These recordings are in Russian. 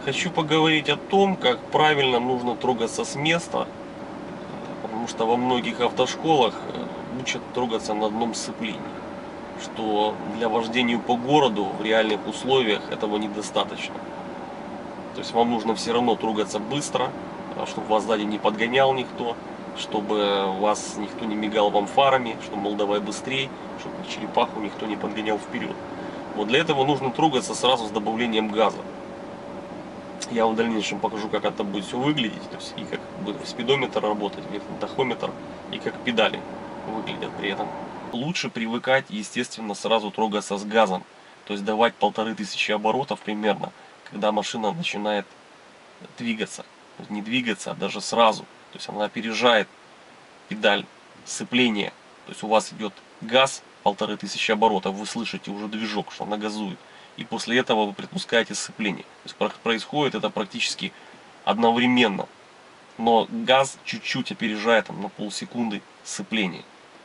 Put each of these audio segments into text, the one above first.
Хочу поговорить о том, как правильно нужно трогаться с места, потому что во многих автошколах учат трогаться на одном сцеплении, что для вождения по городу в реальных условиях этого недостаточно. То есть вам нужно все равно трогаться быстро, чтобы вас сзади не подгонял никто, чтобы вас никто не мигал вам фарами, что мол давай быстрей, чтобы черепаху никто не подгонял вперед. Вот для этого нужно трогаться сразу с добавлением газа. Я вам в дальнейшем покажу, как это будет все выглядеть, то есть и как будет спидометр работать, тахометр, и как педали выглядят при этом. Лучше привыкать, естественно, сразу трогаться с газом, то есть давать 1500 оборотов примерно, когда машина начинает двигаться. Не двигаться, а даже сразу. То есть она опережает педаль сцепления. То есть у вас идет газ 1500 оборотов, вы слышите уже движок, что она газует. И после этого вы предпускаете сцепление. То есть происходит это практически одновременно. Но газ чуть-чуть опережает там, на полсекунды сцепление.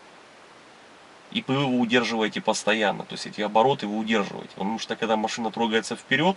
И вы его удерживаете постоянно. То есть эти обороты вы удерживаете. Потому что когда машина трогается вперед,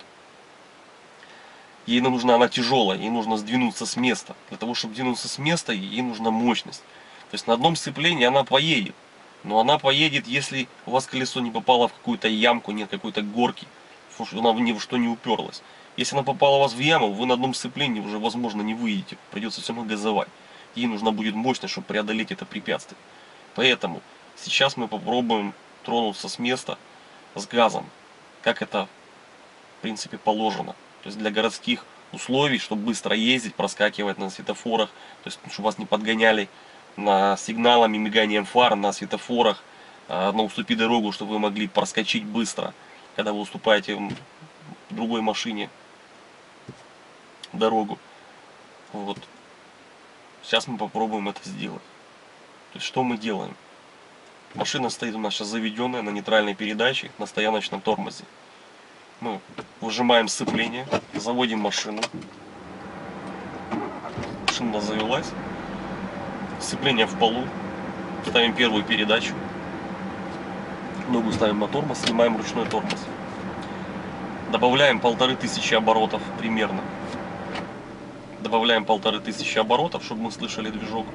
она тяжелая, ей нужно сдвинуться с места. Для того, чтобы двинуться с места, ей нужна мощность. То есть на одном сцеплении она поедет. Но она поедет, если у вас колесо не попало в какую-то ямку, нет какой-то горки, она ни в что не уперлась. Если она попала у вас в яму, вы на одном сцеплении уже, возможно, не выедете. Придется все равно газовать. Ей нужна будет мощность, чтобы преодолеть это препятствие. Поэтому сейчас мы попробуем тронуться с места с газом. Как это, в принципе, положено. То есть для городских условий, чтобы быстро ездить, проскакивать на светофорах, то есть чтобы вас не подгоняли на сигналами, миганием фар, на светофорах, на уступи дорогу, чтобы вы могли проскочить быстро, когда вы уступаете другой машине дорогу. Вот. Сейчас мы попробуем это сделать. То есть что мы делаем? Машина стоит у нас сейчас заведенная на нейтральной передаче, на стояночном тормозе. Мы выжимаем сцепление, заводим машину. Машина завелась. Сцепление в полу. Ставим первую передачу. Ногу ставим на тормоз, снимаем ручной тормоз. Добавляем 1500 оборотов примерно. Добавляем 1500 оборотов, чтобы мы слышали движок.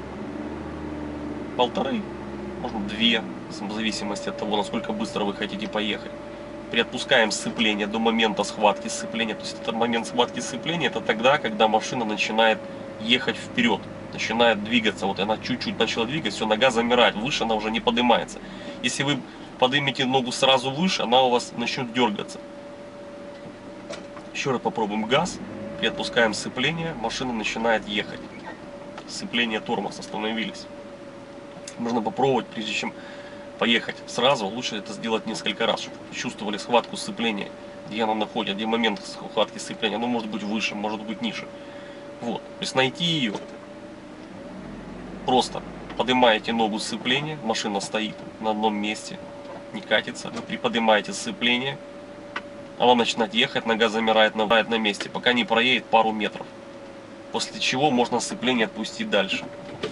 1,5, можно 2, в зависимости от того, насколько быстро вы хотите поехать. Приотпускаем сцепление до момента схватки сцепления. То есть это момент схватки сцепления, это тогда, когда машина начинает ехать вперед, начинает двигаться. Вот она чуть-чуть начала двигаться, все, нога замирает, выше она уже не поднимается. Если вы поднимете ногу сразу выше, она у вас начнет дергаться. Еще раз попробуем газ, приотпускаем сцепление, машина начинает ехать. Сцепление, тормоз остановились. Нужно попробовать, прежде чем поехать сразу, лучше это сделать несколько раз, чтобы чувствовали схватку сцепления, где она находится, где момент схватки сцепления, оно может быть выше, может быть ниже. Вот, то есть найти ее, просто поднимаете ногу сцепления, машина стоит на одном месте, не катится, вы приподнимаете сцепление, она начинает ехать, нога замирает на месте, пока не проедет пару метров, после чего можно сцепление отпустить дальше.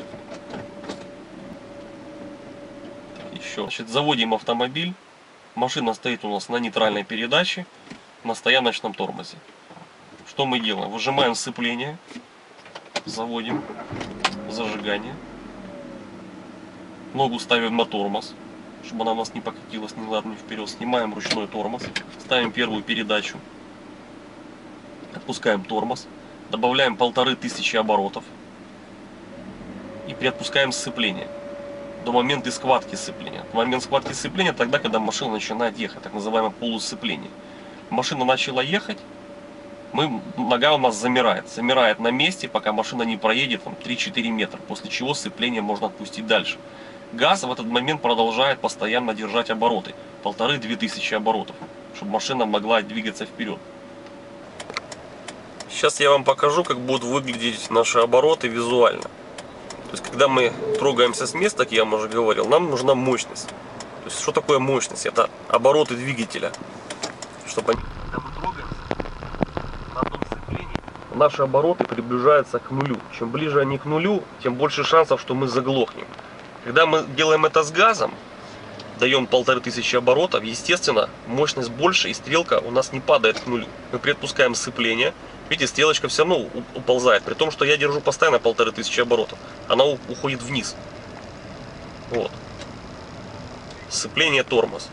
Значит, заводим автомобиль, машина стоит у нас на нейтральной передаче, на стояночном тормозе. Что мы делаем? Выжимаем сцепление, заводим зажигание, ногу ставим на тормоз, чтобы она у нас не покатилась ни назад, ни вперед, снимаем ручной тормоз, ставим первую передачу, отпускаем тормоз, добавляем 1500 оборотов и приотпускаем сцепление до момента схватки сцепления. Момент схватки сцепления тогда, когда машина начинает ехать, так называемое полусцепление. Машина начала ехать, нога у нас замирает на месте, пока машина не проедет 3-4 метра, после чего сцепление можно отпустить дальше. Газ в этот момент продолжает постоянно держать обороты, 1500-2000 оборотов, чтобы машина могла двигаться вперед. Сейчас я вам покажу, как будут выглядеть наши обороты визуально. То есть, когда мы трогаемся с места, как я вам уже говорил, нам нужна мощность. То есть, что такое мощность? Это обороты двигателя. Чтобы когда мы трогаемся на одном сцеплении, наши обороты приближаются к нулю. Чем ближе они к нулю, тем больше шансов, что мы заглохнем. Когда мы делаем это с газом, даем 1500 оборотов, естественно, мощность больше и стрелка у нас не падает к нулю. Мы предпускаем сцепление, видите, стрелочка все равно уползает, при том, что я держу постоянно 1500 оборотов, она уходит вниз. Вот. Сцепление, тормоз.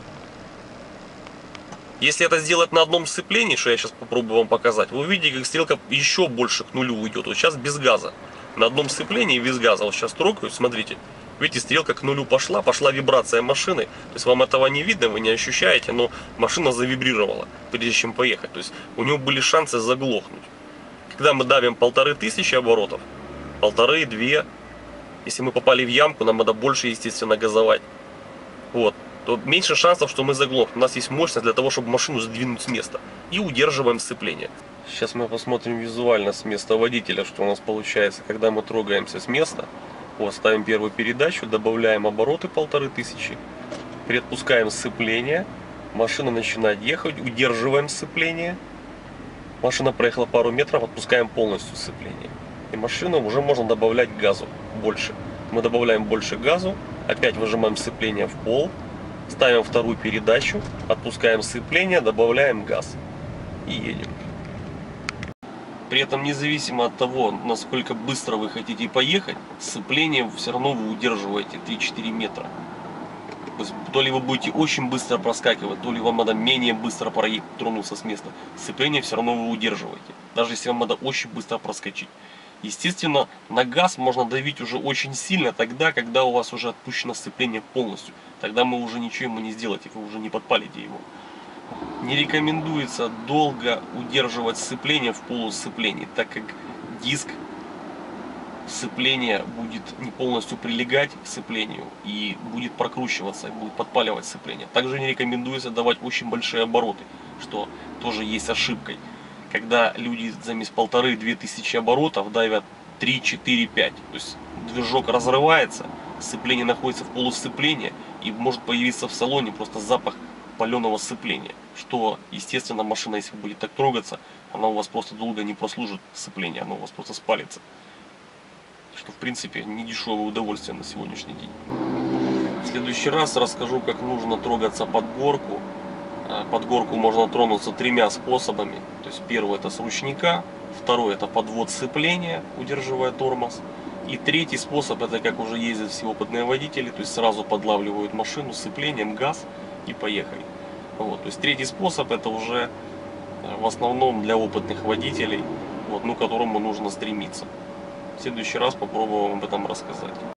Если это сделать на одном сцеплении, что я сейчас попробую вам показать, вы увидите, как стрелка еще больше к нулю уйдет. Вот сейчас без газа. На одном сцеплении без газа. Вот сейчас трогаю, смотрите. Видите, стрелка к нулю пошла вибрация машины. То есть вам этого не видно, вы не ощущаете, но машина завибрировала, прежде чем поехать. То есть у него были шансы заглохнуть. Когда мы давим 1500 оборотов, 1,5-2, если мы попали в ямку, нам надо больше, естественно, газовать. Вот. То меньше шансов, что мы заглохнем. У нас есть мощность для того, чтобы машину сдвинуть с места. И удерживаем сцепление. Сейчас мы посмотрим визуально с места водителя, что у нас получается, когда мы трогаемся с места. Вот, ставим первую передачу, добавляем обороты 1500, предпускаем сцепление, машина начинает ехать, удерживаем сцепление. Машина проехала пару метров, отпускаем полностью сцепление. И машину уже можно добавлять газу больше. Мы добавляем больше газу, опять выжимаем сцепление в пол. Ставим вторую передачу, отпускаем сцепление, добавляем газ и едем. При этом независимо от того, насколько быстро вы хотите поехать, сцепление все равно вы удерживаете 3-4 метра. То есть, то ли вы будете очень быстро проскакивать, то ли вам надо менее быстро тронуться с места. Сцепление все равно вы удерживаете, даже если вам надо очень быстро проскочить. Естественно, на газ можно давить уже очень сильно тогда, когда у вас уже отпущено сцепление полностью. Тогда мы уже ничего ему не сделаете, вы уже не подпалите его. Не рекомендуется долго удерживать сцепление в полусцеплении, так как диск сцепления будет не полностью прилегать к сцеплению и будет прокручиваться, будет подпаливать сцепление. Также не рекомендуется давать очень большие обороты, что тоже есть ошибкой. Когда люди заместо 1500-2000 оборотов давят 3, 4, 5. То есть движок разрывается, сцепление находится в полусцеплении и может появиться в салоне просто запах паленого сцепления. Что, естественно, машина, если будет так трогаться, она у вас просто долго не прослужит сцепление, она у вас просто спалится. Что, в принципе, не дешевое удовольствие на сегодняшний день. В следующий раз расскажу, как нужно трогаться под горку. Под горку можно тронуться 3 способами. То есть первый — это с ручника, второй — это подвод сцепления, удерживая тормоз. И третий способ — это как уже ездят все опытные водители, то есть сразу подлавливают машину сцеплением, газ и поехали. Вот, то есть третий способ — это уже в основном для опытных водителей, вот, ну, к которому нужно стремиться. В следующий раз попробую вам об этом рассказать.